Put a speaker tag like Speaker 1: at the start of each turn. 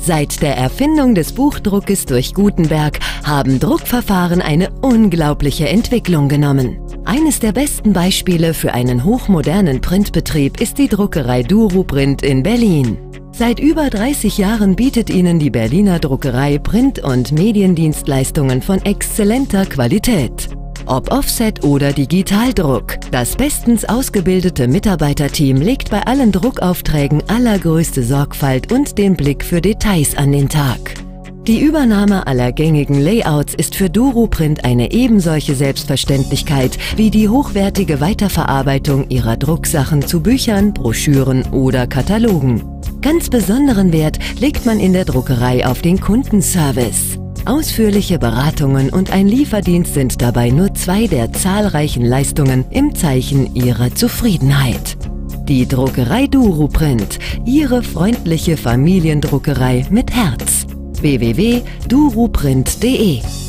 Speaker 1: Seit der Erfindung des Buchdruckes durch Gutenberg haben Druckverfahren eine unglaubliche Entwicklung genommen. Eines der besten Beispiele für einen hochmodernen Printbetrieb ist die Druckerei DuruPrint in Berlin. Seit über 30 Jahren bietet Ihnen die Berliner Druckerei Print- und Mediendienstleistungen von exzellenter Qualität. Ob Offset oder Digitaldruck, das bestens ausgebildete Mitarbeiterteam legt bei allen Druckaufträgen allergrößte Sorgfalt und den Blick für Details an den Tag. Die Übernahme aller gängigen Layouts ist für DuruPrint eine ebensolche Selbstverständlichkeit wie die hochwertige Weiterverarbeitung ihrer Drucksachen zu Büchern, Broschüren oder Katalogen. Ganz besonderen Wert legt man in der Druckerei auf den Kundenservice. Ausführliche Beratungen und ein Lieferdienst sind dabei nur zwei der zahlreichen Leistungen im Zeichen Ihrer Zufriedenheit. Die Druckerei DuruPrint, Ihre freundliche Familiendruckerei mit Herz. www.duruprint.de